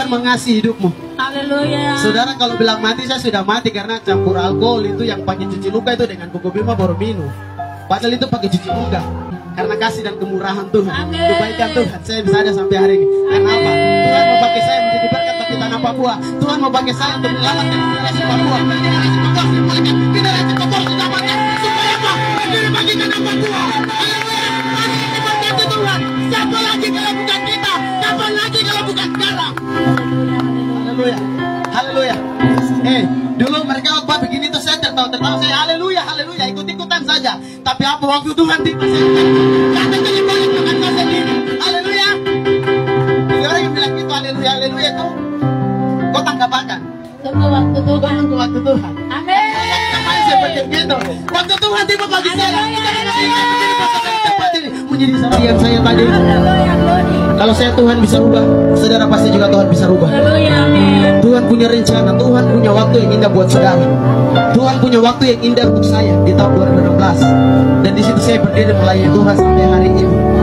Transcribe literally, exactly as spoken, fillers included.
Tuhan mengasihi hidupmu. Haleluya. Saudara kalau bilang mati, saya sudah mati karena campur alkohol itu yang pakai cuci luka itu dengan Koko Bima baru minum. Padahal itu pakai cuci luka. Karena kasih dan kemurahan Tuhan, Amin. kebaikan Tuhan, saya bisa ada sampai hari ini. Karena apa? Tuhan mau pakai saya menjadi berkat bagi tanah Papua. Tuhan mau pakai saya untuk menyelamatkan generasi Papua. Generasi Papua semuanya, generasi Papua sudah pakai supaya apa? Menjadi bagi tanah Papua. Haleluya. Hari ini berkati Tuhan. Siapa lagi kalau bukan kita? Siapa lagi kalau bukan sekarang? Haleluya. Haleluya. Eh, dulu mereka khotbah begini tuh saya tertawa-tertawa, saya haleluya, haleluya, ikut-ikutan saja. Tapi apa waktu Tuhan tiba saya kata saya balik dengan saya sendiri. Haleluya. Jadi orang yang bilang gitu haleluya, haleluya itu kau tangkap akan. Tunggu waktu Tuhan. Tunggu waktu Tuhan. Amin. Kemarin saya begitu. Waktu Tuhan tiba bagi saya. Menjadi saudara yang saya tadi. Haleluya, glory. Kalau saya Tuhan bisa rubah, saudara pasti juga Tuhan bisa rubah. Haleluya, amin. Tuhan punya rencana, Tuhan punya waktu yang indah buat saudara. Tuhan punya waktu yang indah untuk saya di tahun dua ribu enam belas. Dan di situ saya berdiri melayani Tuhan sampai hari ini.